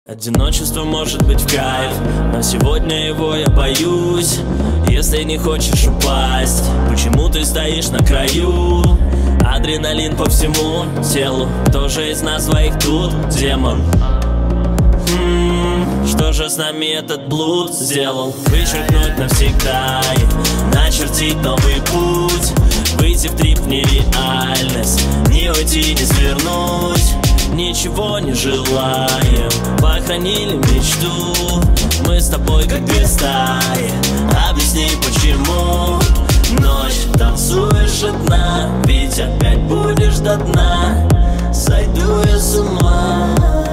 Одиночество может быть в кайф, но сегодня его я боюсь. Если не хочешь упасть, почему ты стоишь на краю? Адреналин по всему телу, кто же из нас двоих тут демон? Что же с нами этот блуд сделал? Вычеркнуть навсегда и начертить новый путь. Выйти в трип нереальность, не уйти, не свернуть. Ничего не желаем, похоронили мечту. Мы с тобой как две стаи, объясни почему. Ночь, танцуешь одна, ведь опять будешь до дна. Сойду я с ума.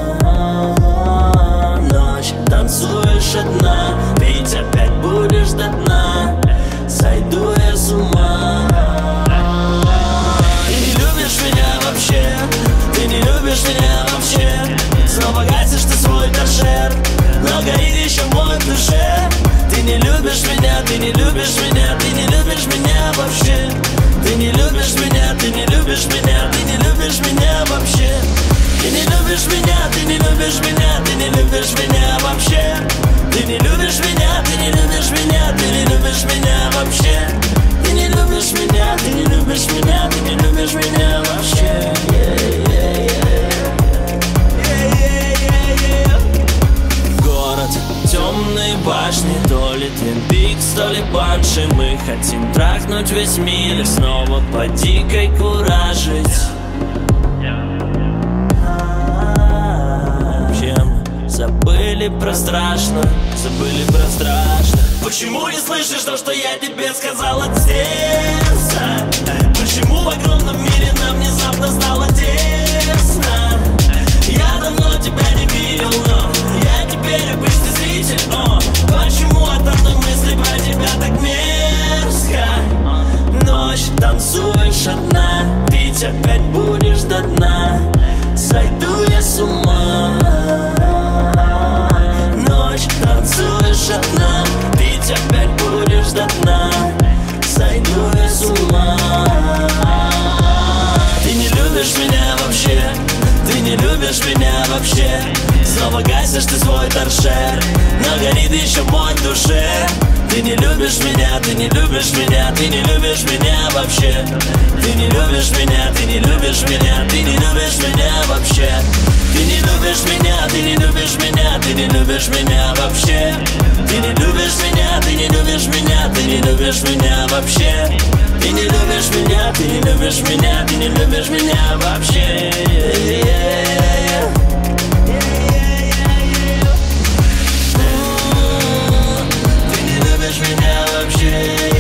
Ночь, танцуешь одна, ведь опять будешь до дна. Сойду я с ума. Ты не любишь меня вообще, ты не любишь меня вообще. Снова гасишь ты свой торшер, но горит еще мой в душе. Ты не любишь меня, ты не любишь меня, ты не любишь меня вообще. Ты не любишь меня, ты не любишь меня, ты не любишь меня вообще. Ты не любишь меня, ты не любишь меня, ты не любишь меня вообще. Ты не любишь меня, ты не любишь меня, ты не любишь меня вообще. Ты не любишь меня, ты не любишь меня, ты не любишь меня вообще. Город, темные башни, то ли Twin Peaks, то ли Банши. Мы хотим трахнуть весь мир и снова по дикой куражить. Забыли про страшно, забыли про страшно. Почему не слышишь то, что я тебе сказал от сердца? Почему в огромном мире нам внезапно стало тесно? Я давно тебя не видел, но я теперь обычный зритель. Почему от одной мысли про тебя так мерзко? Ночь, танцуешь одна, ведь опять будешь до дна. Сойду я с ума. Танцуешь одна, ведь опять будешь до дна. Сойду я с ума. Ты не любишь меня вообще, ты не любишь меня вообще. Снова гасишь ты свой торшер, но горит еще мой в душе. Ты не любишь меня, ты не любишь меня, ты не любишь меня вообще. Ты не любишь меня, ты не любишь меня, ты не любишь меня вообще. Ты не любишь меня, ты не любишь меня, ты не любишь меня вообще. Ты не любишь меня, ты не любишь меня, ты не любишь меня вообще. Ты не любишь меня, ты не любишь меня, ты не любишь меня вообще. Ты не любишь меня вообще.